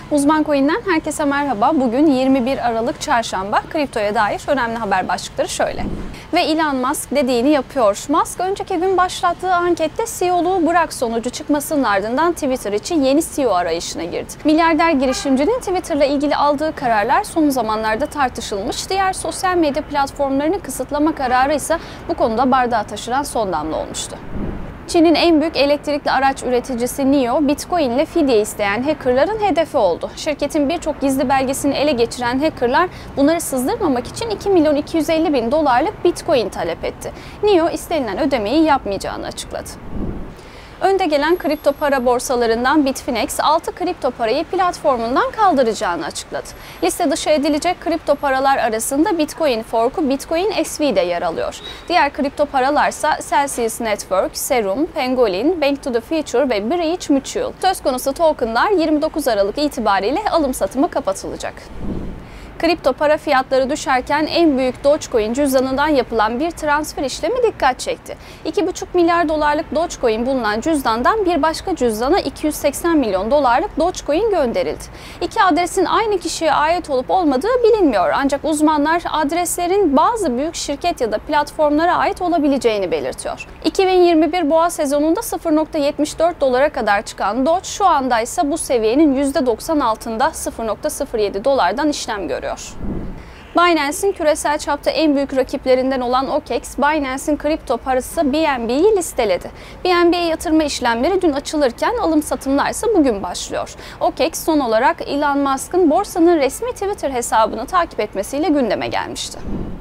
Uzman Coin'den herkese merhaba. Bugün 21 Aralık Çarşamba. Kriptoya dair önemli haber başlıkları şöyle. Ve Elon Musk dediğini yapıyor. Musk önceki gün başlattığı ankette CEO'luğu bırak sonucu çıkmasının ardından Twitter için yeni CEO arayışına girdi. Milyarder girişimcinin Twitter'la ilgili aldığı kararlar son zamanlarda tartışılmış. Diğer sosyal medya platformlarını kısıtlama kararı ise bu konuda bardağı taşıran son damla olmuştu. Çin'in en büyük elektrikli araç üreticisi NIO, Bitcoin ile fidye isteyen hackerların hedefi oldu. Şirketin birçok gizli belgesini ele geçiren hackerlar bunları sızdırmamak için 2.250.000 dolarlık Bitcoin talep etti. NIO istenilen ödemeyi yapmayacağını açıkladı. Önde gelen kripto para borsalarından Bitfinex 6 kripto parayı platformundan kaldıracağını açıkladı. Liste dışı edilecek kripto paralar arasında Bitcoin Fork'u Bitcoin SV de yer alıyor. Diğer kripto paralarsa Celsius Network, Serum, Pangolin, Bank to the Future ve Bridge Mutual. Söz konusu tokenlar 29 Aralık itibariyle alım satımı kapatılacak. Kripto para fiyatları düşerken en büyük Dogecoin cüzdanından yapılan bir transfer işlemi dikkat çekti. 2,5 milyar dolarlık Dogecoin bulunan cüzdandan bir başka cüzdana 280 milyon dolarlık Dogecoin gönderildi. İki adresin aynı kişiye ait olup olmadığı bilinmiyor, ancak uzmanlar adreslerin bazı büyük şirket ya da platformlara ait olabileceğini belirtiyor. 2021 boğa sezonunda 0.74 dolara kadar çıkan Doge şu anda ise bu seviyenin %90 altında 0.07 dolardan işlem görüyor. Binance'in küresel çapta en büyük rakiplerinden olan OKEX, Binance'in kripto parası BNB'yi listeledi. BNB'ye yatırma işlemleri dün açılırken alım satımlar ise bugün başlıyor. OKEX son olarak Elon Musk'ın borsanın resmi Twitter hesabını takip etmesiyle gündeme gelmişti.